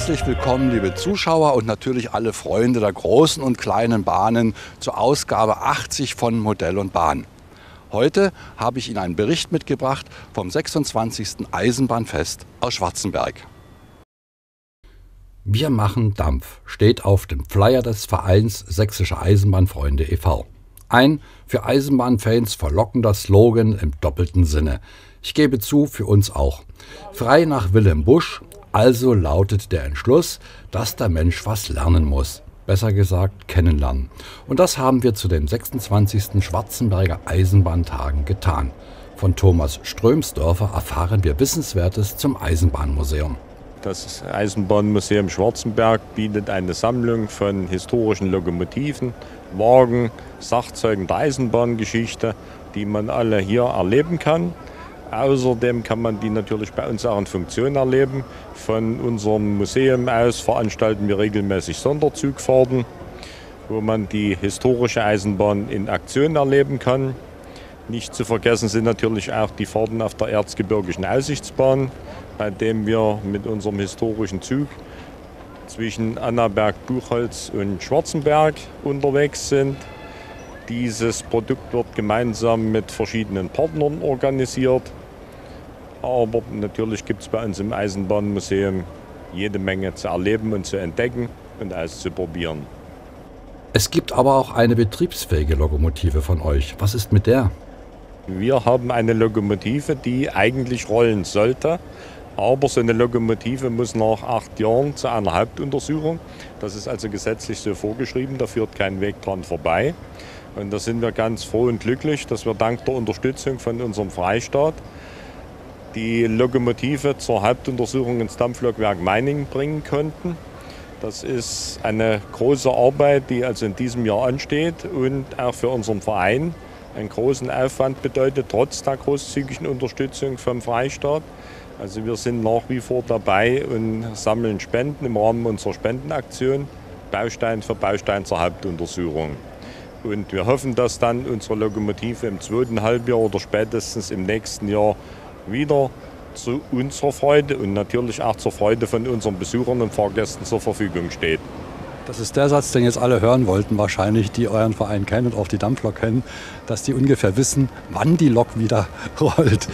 Herzlich willkommen, liebe Zuschauer und natürlich alle Freunde der großen und kleinen Bahnen zur Ausgabe 80 von Modell und Bahn. Heute habe ich Ihnen einen Bericht mitgebracht vom 26. Eisenbahnfest aus Schwarzenberg. Wir machen Dampf steht auf dem Flyer des Vereins Sächsische Eisenbahnfreunde e.V. Ein für Eisenbahnfans verlockender Slogan im doppelten Sinne. Ich gebe zu, für uns auch. Frei nach Wilhelm Busch, also lautet der Entschluss, dass der Mensch was lernen muss. Besser gesagt, kennenlernen. Und das haben wir zu den 26. Schwarzenberger Eisenbahntagen getan. Von Thomas Strömsdörfer erfahren wir Wissenswertes zum Eisenbahnmuseum. Das Eisenbahnmuseum Schwarzenberg bietet eine Sammlung von historischen Lokomotiven, Wagen, Sachzeugen der Eisenbahngeschichte, die man alle hier erleben kann. Außerdem kann man die natürlich bei uns auch in Funktion erleben. Von unserem Museum aus veranstalten wir regelmäßig Sonderzugfahrten, wo man die historische Eisenbahn in Aktion erleben kann. Nicht zu vergessen sind natürlich auch die Fahrten auf der Erzgebirgischen Aussichtsbahn, bei dem wir mit unserem historischen Zug zwischen Annaberg, Buchholz und Schwarzenberg unterwegs sind. Dieses Produkt wird gemeinsam mit verschiedenen Partnern organisiert. Aber natürlich gibt es bei uns im Eisenbahnmuseum jede Menge zu erleben und zu entdecken und auszuprobieren. Es gibt aber auch eine betriebsfähige Lokomotive von euch. Was ist mit der? Wir haben eine Lokomotive, die eigentlich rollen sollte. Aber so eine Lokomotive muss nach 8 Jahren zu einer Hauptuntersuchung. Das ist also gesetzlich so vorgeschrieben, da führt kein Weg dran vorbei. Und da sind wir ganz froh und glücklich, dass wir dank der Unterstützung von unserem Freistaat die Lokomotive zur Hauptuntersuchung ins Dampflokwerk Meiningen bringen konnten. Das ist eine große Arbeit, die also in diesem Jahr ansteht und auch für unseren Verein einen großen Aufwand bedeutet, trotz der großzügigen Unterstützung vom Freistaat. Also wir sind nach wie vor dabei und sammeln Spenden im Rahmen unserer Spendenaktion, Baustein für Baustein zur Hauptuntersuchung. Und wir hoffen, dass dann unsere Lokomotive im 2. Halbjahr oder spätestens im nächsten Jahr wieder zu unserer Freude und natürlich auch zur Freude von unseren Besuchern und Fahrgästen zur Verfügung steht. Das ist der Satz, den jetzt alle hören wollten, wahrscheinlich, die euren Verein kennen und auch die Dampflok kennen, dass die ungefähr wissen, wann die Lok wieder rollt.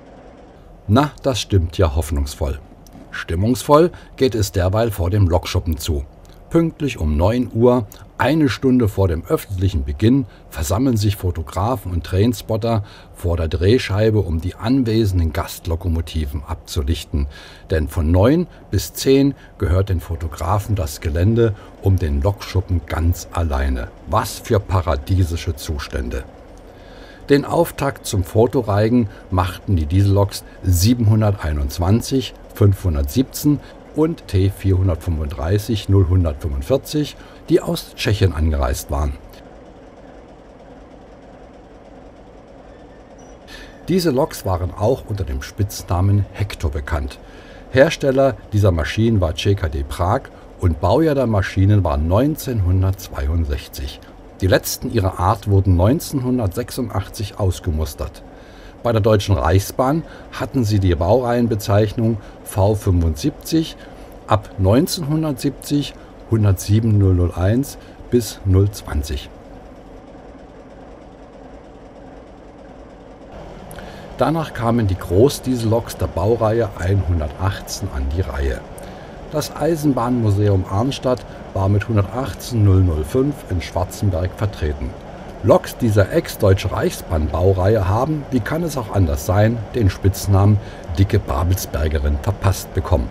Na, das stimmt ja hoffnungsvoll. Stimmungsvoll geht es derweil vor dem Lokschuppen zu. Pünktlich um 9 Uhr, eine Stunde vor dem öffentlichen Beginn, versammeln sich Fotografen und Trainspotter vor der Drehscheibe, um die anwesenden Gastlokomotiven abzulichten. Denn von 9 bis 10 gehört den Fotografen das Gelände um den Lokschuppen ganz alleine. Was für paradiesische Zustände! Den Auftakt zum Fotoreigen machten die Dieselloks 721, 517 und T435 045, die aus Tschechien angereist waren. Diese Loks waren auch unter dem Spitznamen Hektor bekannt. Hersteller dieser Maschinen war ČKD Prag und Baujahr der Maschinen war 1962. Die letzten ihrer Art wurden 1986 ausgemustert. Bei der Deutschen Reichsbahn hatten sie die Baureihenbezeichnung V75, ab 1970 107 001 bis 020. Danach kamen die Großdieselloks der Baureihe 118 an die Reihe. Das Eisenbahnmuseum Arnstadt war mit 118 005 in Schwarzenberg vertreten. Loks dieser Ex-Deutsche Reichsbahn-Baureihe haben, wie kann es auch anders sein, den Spitznamen Dicke Babelsbergerin verpasst bekommen.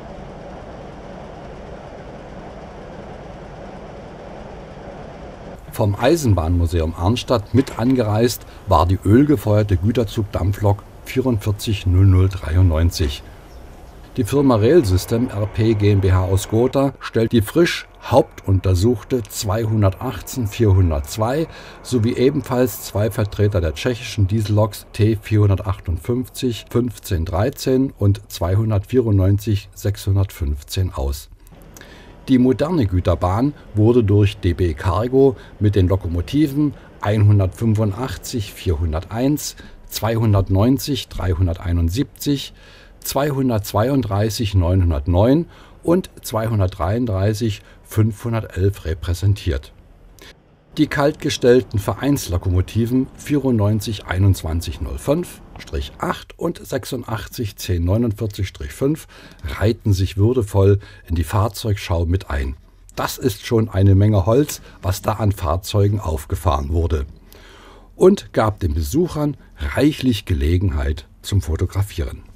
Vom Eisenbahnmuseum Arnstadt mit angereist war die ölgefeuerte Güterzug-Dampflok 440093. Die Firma Rail System RP GmbH aus Gotha stellt die frisch hauptuntersuchte 218-402 sowie ebenfalls 2 Vertreter der tschechischen Dieselloks T458 1513 und 294 615 aus. Die moderne Güterbahn wurde durch DB Cargo mit den Lokomotiven 185 401, 290 371, 232 909 und 233 511 repräsentiert. Die kaltgestellten Vereinslokomotiven 94 2105-8 und 86 1049-5 reihten sich würdevoll in die Fahrzeugschau mit ein. Das ist schon eine Menge Holz, was da an Fahrzeugen aufgefahren wurde, und gab den Besuchern reichlich Gelegenheit zum Fotografieren.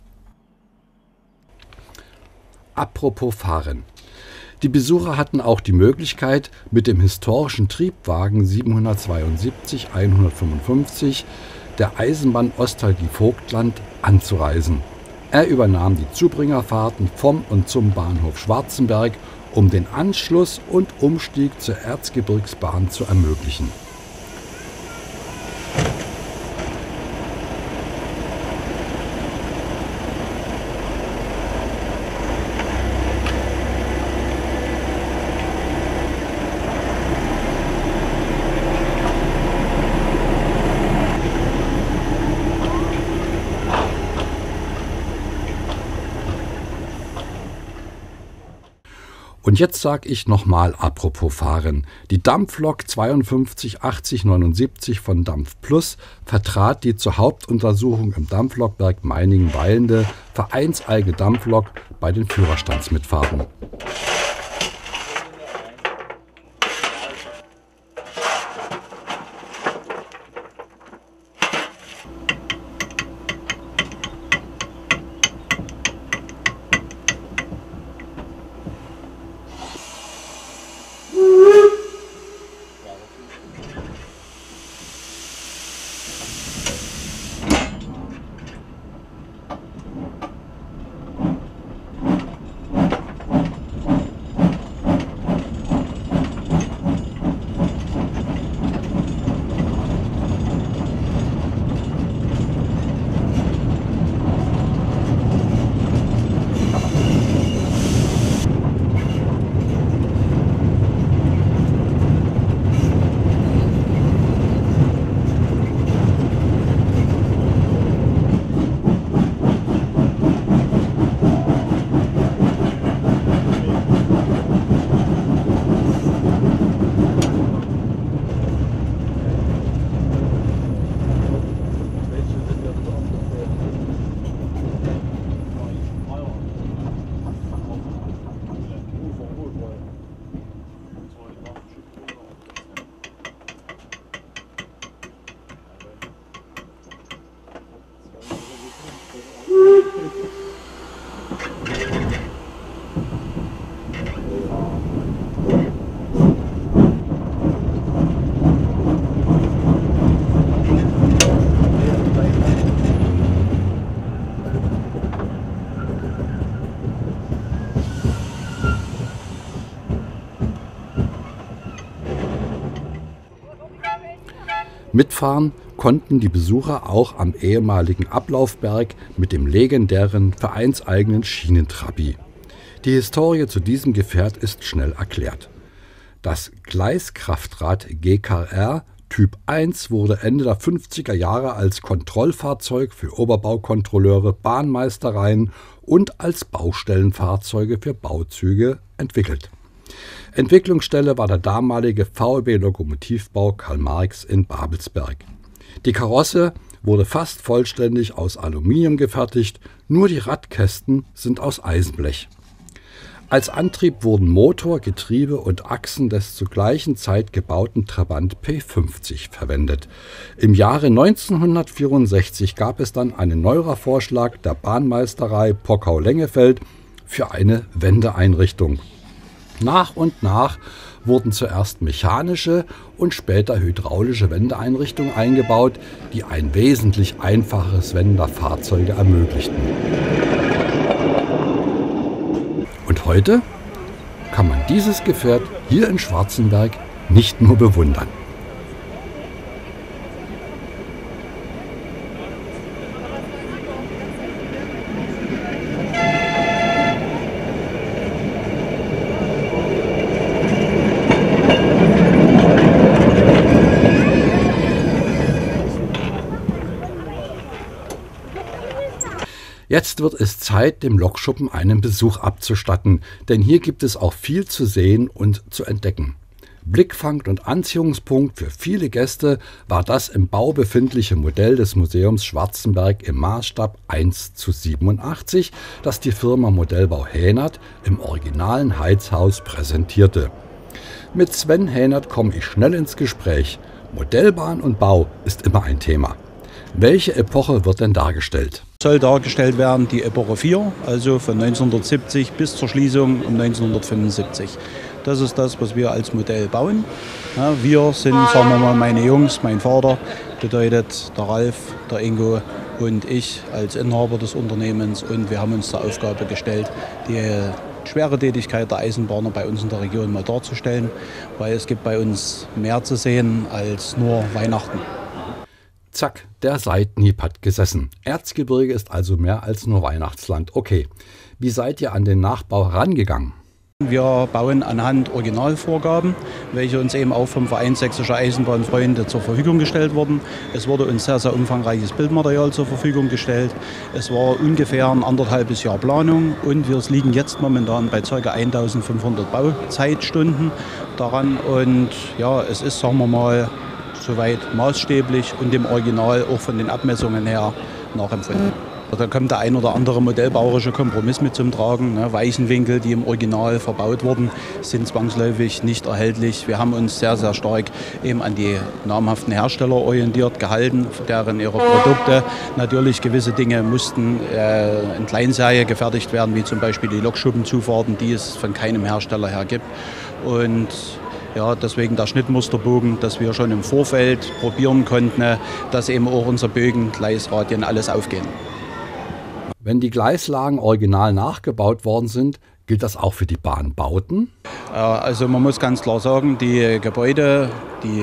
Apropos Fahren. Die Besucher hatten auch die Möglichkeit, mit dem historischen Triebwagen 772 155 der Eisenbahn Ostalgie-Vogtland anzureisen. Er übernahm die Zubringerfahrten vom und zum Bahnhof Schwarzenberg, um den Anschluss und Umstieg zur Erzgebirgsbahn zu ermöglichen. Und jetzt sage ich nochmal apropos Fahren. Die Dampflok 52 80 79 von Dampf Plus vertrat die zur Hauptuntersuchung im Dampflokwerk Meiningen weilende vereinseigene Dampflok bei den Führerstandsmitfahrten. Mitfahren konnten die Besucher auch am ehemaligen Ablaufberg mit dem legendären vereinseigenen Schienentrabi. Die Historie zu diesem Gefährt ist schnell erklärt. Das Gleiskraftrad GKR Typ 1 wurde Ende der 50er Jahre als Kontrollfahrzeug für Oberbaukontrolleure, Bahnmeistereien und als Baustellenfahrzeuge für Bauzüge entwickelt. Entwicklungsstelle war der damalige VEB Lokomotivbau Karl Marx in Babelsberg. Die Karosse wurde fast vollständig aus Aluminium gefertigt, nur die Radkästen sind aus Eisenblech. Als Antrieb wurden Motor, Getriebe und Achsen des zur gleichen Zeit gebauten Trabant P50 verwendet. Im Jahre 1964 gab es dann einen Neura-Vorschlag der Bahnmeisterei Pockau-Lengefeld für eine Wendeeinrichtung. Nach und nach wurden zuerst mechanische und später hydraulische Wendeeinrichtungen eingebaut, die ein wesentlich einfacheres Wenden der Fahrzeuge ermöglichten. Und heute kann man dieses Gefährt hier in Schwarzenberg nicht nur bewundern. Jetzt wird es Zeit, dem Lokschuppen einen Besuch abzustatten, denn hier gibt es auch viel zu sehen und zu entdecken. Blickfang und Anziehungspunkt für viele Gäste war das im Bau befindliche Modell des Museums Schwarzenberg im Maßstab 1:87, das die Firma Modellbau Hähnert im originalen Heizhaus präsentierte. Mit Sven Hähnert komme ich schnell ins Gespräch. Modellbahn und Bau ist immer ein Thema. Welche Epoche wird denn dargestellt? Soll dargestellt werden die Epoche 4, also von 1970 bis zur Schließung um 1975. Das ist das, was wir als Modell bauen. Ja, wir sind, sagen wir mal, meine Jungs, mein Vater, bedeutet der Ralf, der Ingo und ich als Inhaber des Unternehmens. Und wir haben uns zur Aufgabe gestellt, die schwere Tätigkeit der Eisenbahner bei uns in der Region mal darzustellen, weil es gibt bei uns mehr zu sehen als nur Weihnachten. Zack, der Seitenhieb hat gesessen. Erzgebirge ist also mehr als nur Weihnachtsland. Okay, wie seid ihr an den Nachbau herangegangen? Wir bauen anhand Originalvorgaben, welche uns eben auch vom Verein Sächsische Eisenbahnfreunde zur Verfügung gestellt wurden. Es wurde uns sehr, sehr umfangreiches Bildmaterial zur Verfügung gestellt. Es war ungefähr ein 1,5 Jahr Planung und wir liegen jetzt momentan bei ca. 1500 Bauzeitstunden daran. Und ja, es ist, sagen wir mal, soweit maßstäblich und dem Original auch von den Abmessungen her nachempfunden. Da kommt der ein oder andere modellbauerische Kompromiss mit zum Tragen. Weichenwinkel, die im Original verbaut wurden, sind zwangsläufig nicht erhältlich. Wir haben uns sehr, sehr stark eben an die namhaften Hersteller orientiert, gehalten, deren ihre Produkte. Natürlich gewisse Dinge mussten in Kleinserie gefertigt werden, wie zum Beispiel die Lokschuppenzufahrten, die es von keinem Hersteller her gibt. Und ja, deswegen der Schnittmusterbogen, dass wir schon im Vorfeld probieren konnten, dass eben auch unsere Bögen, Gleisradien, alles aufgehen. Wenn die Gleislagen original nachgebaut worden sind, gilt das auch für die Bahnbauten? Also man muss ganz klar sagen, die Gebäude, die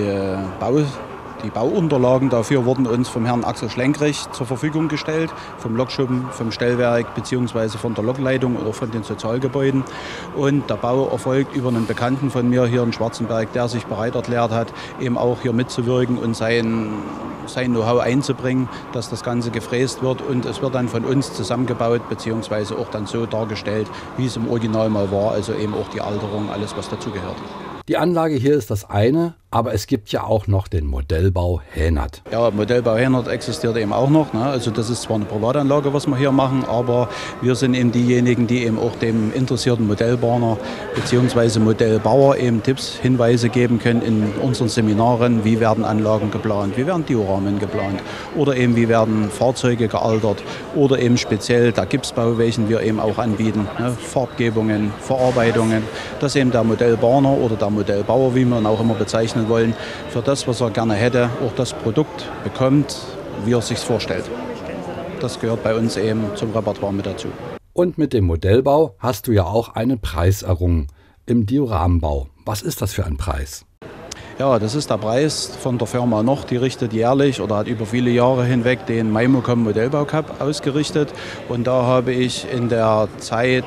Bauunterlagen dafür wurden uns vom Herrn Axel Schlenkrich zur Verfügung gestellt, vom Lokschuppen, vom Stellwerk bzw. von der Lokleitung oder von den Sozialgebäuden. Und der Bau erfolgt über einen Bekannten von mir hier in Schwarzenberg, der sich bereit erklärt hat, eben auch hier mitzuwirken und sein Know-how einzubringen, dass das Ganze gefräst wird. Und es wird dann von uns zusammengebaut bzw. auch dann so dargestellt, wie es im Original mal war. Also eben auch die Alterung, alles was dazugehört. Die Anlage hier ist das eine, aber es gibt ja auch noch den Modellbau Hähnert. Ja, Modellbau Hähnert existiert eben auch noch. Also das ist zwar eine Privatanlage, was wir hier machen, aber wir sind eben diejenigen, die eben auch dem interessierten Modellbahner bzw. Modellbauer eben Tipps, Hinweise geben können in unseren Seminaren, wie werden Anlagen geplant, wie werden Dioramen geplant oder eben wie werden Fahrzeuge gealtert oder eben speziell der Gipsbau, welchen wir eben auch anbieten, Farbgebungen, Verarbeitungen, dass eben der Modellbahner oder der Modellbauer, wie wir ihn auch immer bezeichnen wollen, für das, was er gerne hätte, auch das Produkt bekommt, wie er es sich vorstellt. Das gehört bei uns eben zum Repertoire mit dazu. Und mit dem Modellbau hast du ja auch einen Preis errungen im Dioramenbau. Was ist das für ein Preis? Ja, das ist der Preis von der Firma Noch, die richtet jährlich oder hat über viele Jahre hinweg den Maimocom Modellbau Cup ausgerichtet. Und da habe ich in der Zeit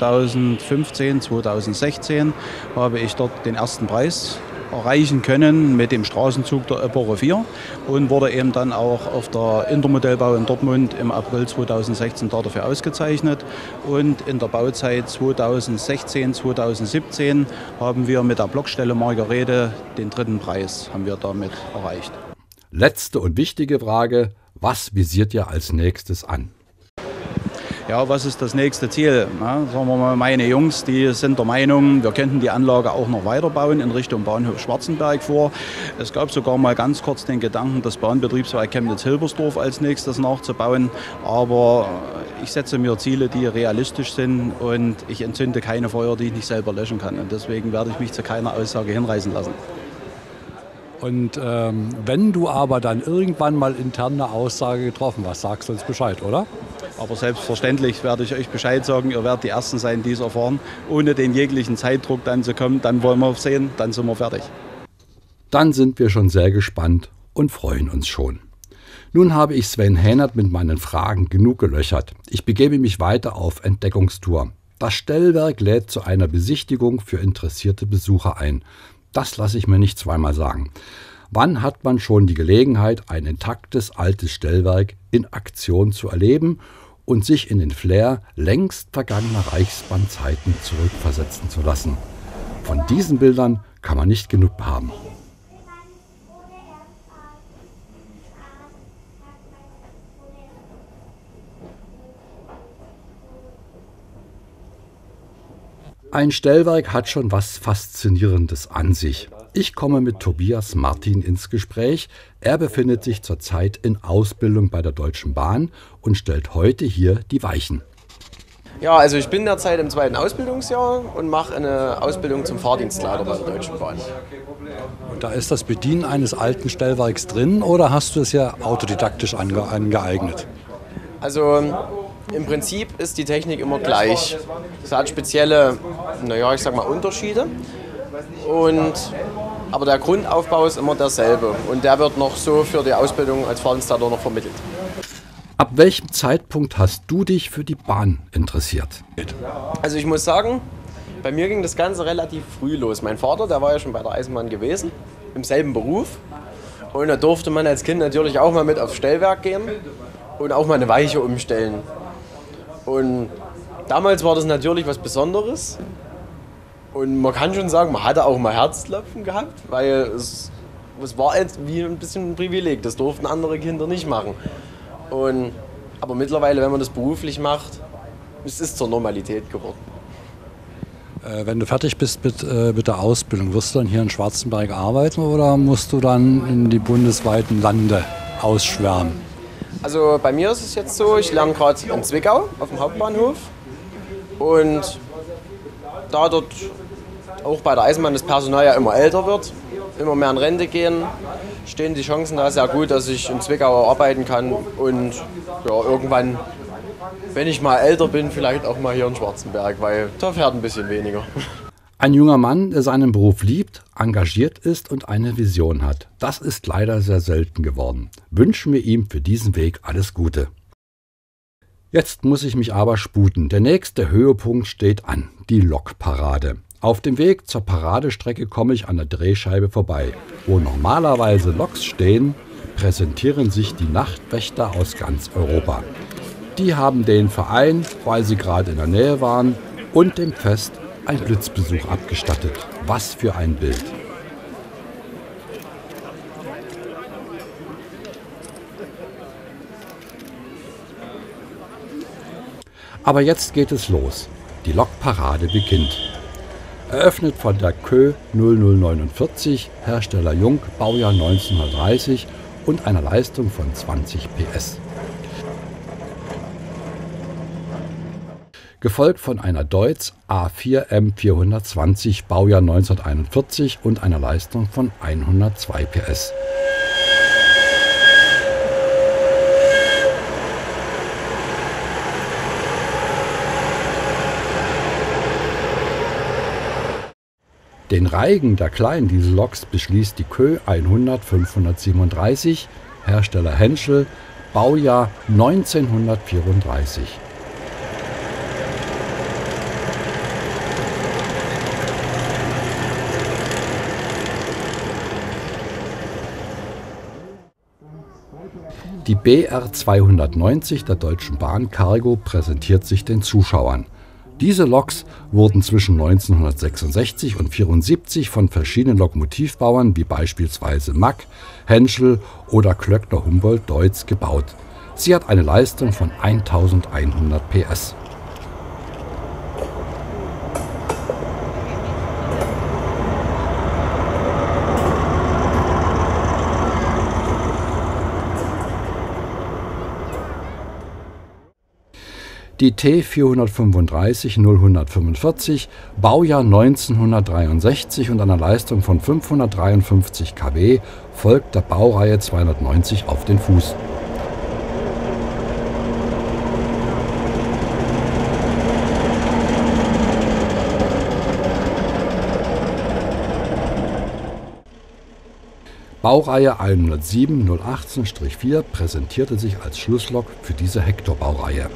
2015, 2016 habe ich dort den ersten Preis erreichen können mit dem Straßenzug der Epoche 4 und wurde eben dann auch auf der Intermodellbau in Dortmund im April 2016 dafür ausgezeichnet. Und in der Bauzeit 2016, 2017 haben wir mit der Blockstelle Margarete den dritten Preis haben wir damit erreicht. Letzte und wichtige Frage, was visiert ihr als nächstes an? Ja, was ist das nächste Ziel? Ja, sagen wir mal, meine Jungs, die sind der Meinung, wir könnten die Anlage auch noch weiterbauen in Richtung Bahnhof Schwarzenberg vor. Es gab sogar mal ganz kurz den Gedanken, das Bahnbetriebswerk Chemnitz-Hilbersdorf als nächstes nachzubauen. Aber ich setze mir Ziele, die realistisch sind und ich entzünde keine Feuer, die ich nicht selber löschen kann. Und deswegen werde ich mich zu keiner Aussage hinreißen lassen. Und wenn du aber dann irgendwann mal intern eine Aussage getroffen hast, sagst du uns Bescheid, oder? Aber selbstverständlich werde ich euch Bescheid sagen. Ihr werdet die Ersten sein, die es erfahren. Ohne den jeglichen Zeitdruck dann zu kommen, dann wollen wir sehen, dann sind wir fertig. Dann sind wir schon sehr gespannt und freuen uns schon. Nun habe ich Sven Hähnert mit meinen Fragen genug gelöchert. Ich begebe mich weiter auf Entdeckungstour. Das Stellwerk lädt zu einer Besichtigung für interessierte Besucher ein. Das lasse ich mir nicht zweimal sagen. Wann hat man schon die Gelegenheit, ein intaktes altes Stellwerk in Aktion zu erleben und sich in den Flair längst vergangener Reichsbahnzeiten zurückversetzen zu lassen. Von diesen Bildern kann man nicht genug haben. Ein Stellwerk hat schon was Faszinierendes an sich. Ich komme mit Tobias Martin ins Gespräch. Er befindet sich zurzeit in Ausbildung bei der Deutschen Bahn und stellt heute hier die Weichen. Ja, also ich bin derzeit im 2. Ausbildungsjahr und mache eine Ausbildung zum Fahrdienstleiter bei der Deutschen Bahn. Und da ist das Bedienen eines alten Stellwerks drin oder hast du es ja autodidaktisch angeeignet? Also im Prinzip ist die Technik immer gleich. Es hat spezielle, ich sag mal, Unterschiede. Aber der Grundaufbau ist immer derselbe. Und der wird noch so für die Ausbildung als Fahrdienstleiter noch vermittelt. Ab welchem Zeitpunkt hast du dich für die Bahn interessiert? Also ich muss sagen, bei mir ging das Ganze relativ früh los. Mein Vater, der war ja schon bei der Eisenbahn gewesen, im selben Beruf. Und da durfte man als Kind natürlich auch mal mit aufs Stellwerk gehen und auch mal eine Weiche umstellen. Und damals war das natürlich was Besonderes. Und man kann schon sagen, man hatte auch mal Herzklopfen gehabt, weil es war jetzt wie ein bisschen ein Privileg. Das durften andere Kinder nicht machen. Aber mittlerweile, wenn man das beruflich macht, ist es zur Normalität geworden. Wenn du fertig bist mit der Ausbildung, wirst du dann hier in Schwarzenberg arbeiten oder musst du dann in die bundesweiten Lande ausschwärmen? Also bei mir ist es jetzt so, ich lerne gerade in Zwickau auf dem Hauptbahnhof und da dort auch bei der Eisenbahn das Personal ja immer älter wird, immer mehr in Rente gehen, stehen die Chancen da sehr gut, dass ich in Zwickau arbeiten kann und ja, irgendwann, wenn ich mal älter bin, vielleicht auch mal hier in Schwarzenberg, weil da fährt ein bisschen weniger. Ein junger Mann, der seinen Beruf liebt, engagiert ist und eine Vision hat. Das ist leider sehr selten geworden. Wünschen wir ihm für diesen Weg alles Gute. Jetzt muss ich mich aber sputen. Der nächste Höhepunkt steht an, die Lokparade. Auf dem Weg zur Paradestrecke komme ich an der Drehscheibe vorbei. Wo normalerweise Loks stehen, präsentieren sich die Nachtwächter aus ganz Europa. Die haben den Verein, weil sie gerade in der Nähe waren, und dem Fest ein Blitzbesuch abgestattet. Was für ein Bild! Aber jetzt geht es los. Die Lokparade beginnt. Eröffnet von der Kö 0049, Hersteller Jung, Baujahr 1930 und einer Leistung von 20 PS. Gefolgt von einer Deutz A4 M420, Baujahr 1941 und einer Leistung von 102 PS. Den Reigen der kleinen Dieselloks beschließt die Kö 100 537, Hersteller Henschel, Baujahr 1934. Die BR 290 der Deutschen Bahn Cargo präsentiert sich den Zuschauern. Diese Loks wurden zwischen 1966 und 1974 von verschiedenen Lokomotivbauern wie beispielsweise Mack, Henschel oder Klöckner-Humboldt-Deutz gebaut. Sie hat eine Leistung von 1100 PS. Die T 435 045, Baujahr 1963 und einer Leistung von 553 kW, folgt der Baureihe 290 auf den Fuß. Baureihe 107 018-4 präsentierte sich als Schlusslok für diese Hector-Baureihe.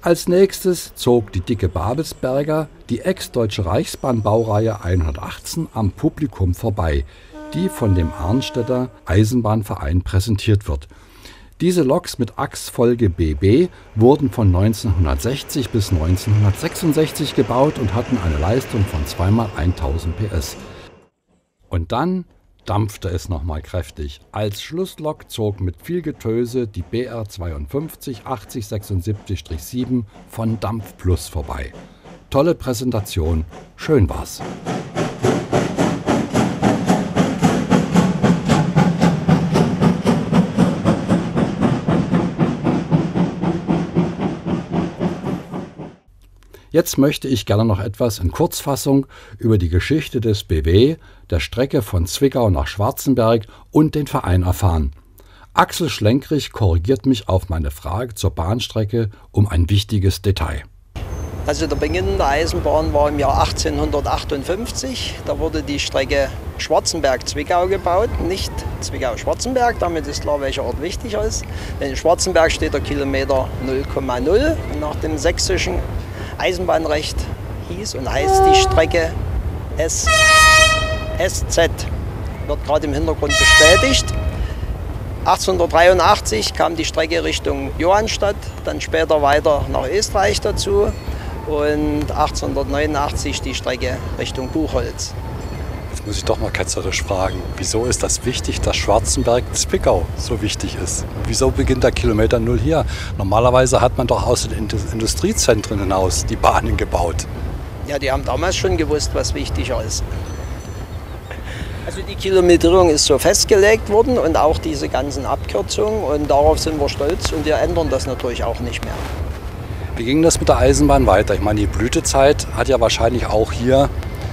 Als nächstes zog die dicke Babelsberger, die ex-Deutsche Reichsbahn-Baureihe 118, am Publikum vorbei, die von dem Arnstädter Eisenbahnverein präsentiert wird. Diese Loks mit Achsfolge BB wurden von 1960 bis 1966 gebaut und hatten eine Leistung von 2x1000 PS. Und dann dampfte es nochmal kräftig. Als Schlusslok zog mit viel Getöse die BR 52 8076-7 von Dampf Plus vorbei. Tolle Präsentation, schön war's. Jetzt möchte ich gerne noch etwas in Kurzfassung über die Geschichte des BW, der Strecke von Zwickau nach Schwarzenberg und den Verein erfahren. Axel Schlenkrich korrigiert mich auf meine Frage zur Bahnstrecke um ein wichtiges Detail. Also der Beginn der Eisenbahn war im Jahr 1858. Da wurde die Strecke Schwarzenberg-Zwickau gebaut, nicht Zwickau-Schwarzenberg. Damit ist klar, welcher Ort wichtig ist. Denn in Schwarzenberg steht der Kilometer 0,0. Nach dem sächsischen Eisenbahnrecht hieß und heißt die Strecke SZ. Wird gerade im Hintergrund bestätigt. 1883 kam die Strecke Richtung Johannstadt, dann später weiter nach Österreich dazu und 1889 die Strecke Richtung Buchholz. Jetzt muss ich doch mal ketzerisch fragen, wieso ist das wichtig, dass Schwarzenberg-Zwickau so wichtig ist? Wieso beginnt der Kilometer 0 hier? Normalerweise hat man doch aus den Industriezentren hinaus die Bahnen gebaut. Ja, die haben damals schon gewusst, was wichtiger ist. Also die Kilometrierung ist so festgelegt worden und auch diese ganzen Abkürzungen und darauf sind wir stolz und wir ändern das natürlich auch nicht mehr. Wie ging das mit der Eisenbahn weiter? Ich meine, die Blütezeit hat ja wahrscheinlich auch hier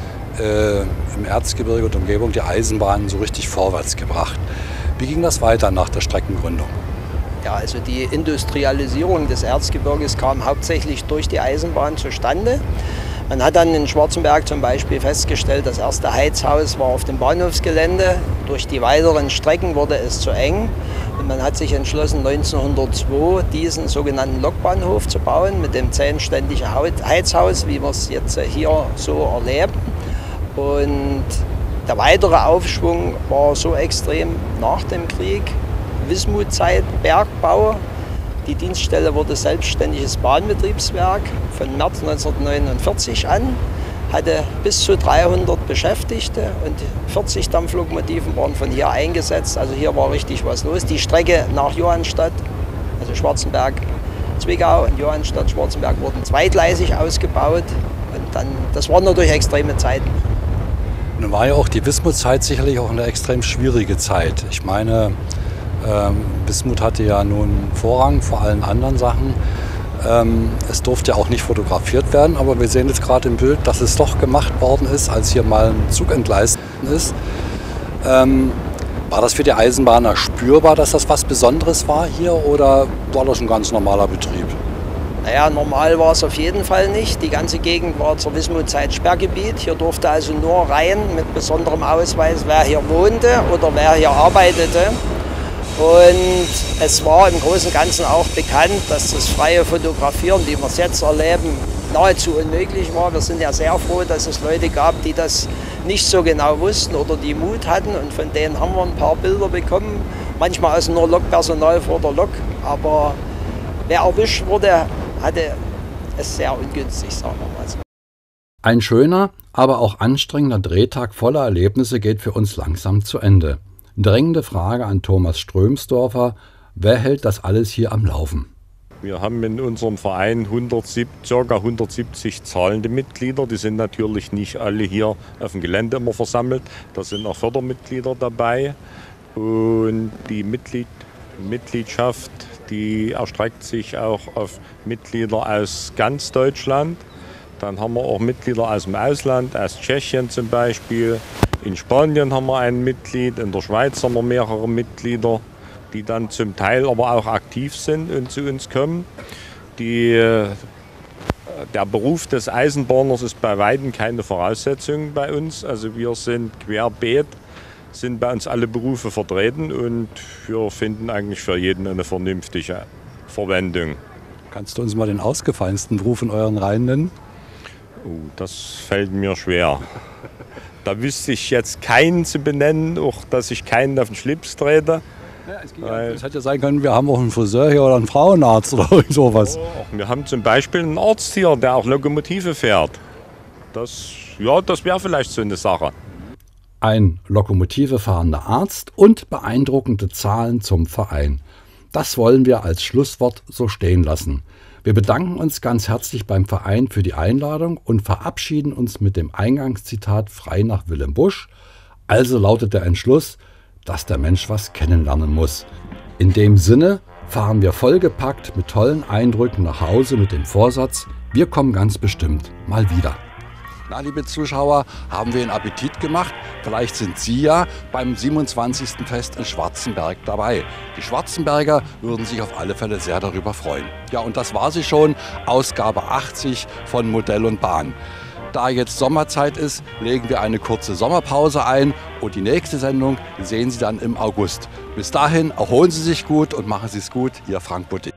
im Erzgebirge und Umgebung die Eisenbahn so richtig vorwärts gebracht. Wie ging das weiter nach der Streckengründung? Ja, also die Industrialisierung des Erzgebirges kam hauptsächlich durch die Eisenbahn zustande. Man hat dann in Schwarzenberg zum Beispiel festgestellt, das erste Heizhaus war auf dem Bahnhofsgelände. Durch die weiteren Strecken wurde es zu eng. Und man hat sich entschlossen, 1902 diesen sogenannten Lokbahnhof zu bauen mit dem 10-ständigen Heizhaus, wie wir es jetzt hier so erleben. Und der weitere Aufschwung war so extrem nach dem Krieg. Wismutzeit, Bergbau. Die Dienststelle wurde selbstständiges Bahnbetriebswerk von März 1949 an, hatte bis zu 300 Beschäftigte und 40 Dampflokomotiven waren von hier eingesetzt. Also hier war richtig was los. Die Strecke nach Johannstadt, also Schwarzenberg, Zwickau und Johannstadt, Schwarzenberg wurden zweigleisig ausgebaut. Und dann, das waren natürlich extreme Zeiten. Nun war ja auch die Wismutzeit sicherlich auch eine extrem schwierige Zeit. Ich meine, Wismut hatte ja nun Vorrang vor allen anderen Sachen. Es durfte ja auch nicht fotografiert werden, aber wir sehen jetzt gerade im Bild, dass es doch gemacht worden ist, als hier mal ein Zug entgleist ist. War das für die Eisenbahner spürbar, dass das was Besonderes war hier oder war das ein ganz normaler Betrieb? Naja, normal war es auf jeden Fall nicht. Die ganze Gegend war zur Wismutzeit Sperrgebiet. Hier durfte also nur rein mit besonderem Ausweis, wer hier wohnte oder wer hier arbeitete. Und es war im Großen und Ganzen auch bekannt, dass das freie Fotografieren, wie wir es jetzt erleben, nahezu unmöglich war. Wir sind ja sehr froh, dass es Leute gab, die das nicht so genau wussten oder die Mut hatten. Und von denen haben wir ein paar Bilder bekommen. Manchmal also nur Lokpersonal vor der Lok. Aber wer erwischt wurde, hatte es sehr ungünstig, sagen wir mal so. Ein schöner, aber auch anstrengender Drehtag voller Erlebnisse geht für uns langsam zu Ende. Drängende Frage an Thomas Strömsdorfer: Wer hält das alles hier am Laufen? Wir haben in unserem Verein ca. 170 zahlende Mitglieder. Die sind natürlich nicht alle hier auf dem Gelände immer versammelt. Da sind auch Fördermitglieder dabei. Und die Mitgliedschaft, die erstreckt sich auch auf Mitglieder aus ganz Deutschland. Dann haben wir auch Mitglieder aus dem Ausland, aus Tschechien zum Beispiel. In Spanien haben wir ein Mitglied, in der Schweiz haben wir mehrere Mitglieder, die dann zum Teil aber auch aktiv sind und zu uns kommen. Der Beruf des Eisenbahners ist bei weitem keine Voraussetzung bei uns. Also wir sind querbeet, sind bei uns alle Berufe vertreten und wir finden eigentlich für jeden eine vernünftige Verwendung. Kannst du uns mal den ausgefallensten Beruf in euren Reihen nennen? Das fällt mir schwer. Da wüsste ich jetzt keinen zu benennen, auch dass ich keinen auf den Schlips trete. Es hätte ja sein können, wir haben auch einen Friseur hier oder einen Frauenarzt oder irgend sowas. Wir haben zum Beispiel einen Arzt hier, der auch Lokomotive fährt. Das wäre vielleicht so eine Sache. Ein Lokomotive fahrender Arzt und beeindruckende Zahlen zum Verein. Das wollen wir als Schlusswort so stehen lassen. Wir bedanken uns ganz herzlich beim Verein für die Einladung und verabschieden uns mit dem Eingangszitat frei nach Willem Busch. Also lautet der Entschluss, dass der Mensch was kennenlernen muss. In dem Sinne fahren wir vollgepackt mit tollen Eindrücken nach Hause mit dem Vorsatz, wir kommen ganz bestimmt mal wieder. Na, liebe Zuschauer, haben wir Ihnen Appetit gemacht? Vielleicht sind Sie ja beim 27. Fest in Schwarzenberg dabei. Die Schwarzenberger würden sich auf alle Fälle sehr darüber freuen. Ja, und das war sie schon, Ausgabe 80 von Modell und Bahn. Da jetzt Sommerzeit ist, legen wir eine kurze Sommerpause ein und die nächste Sendung sehen Sie dann im August. Bis dahin erholen Sie sich gut und machen Sie es gut, Ihr Frank Budde.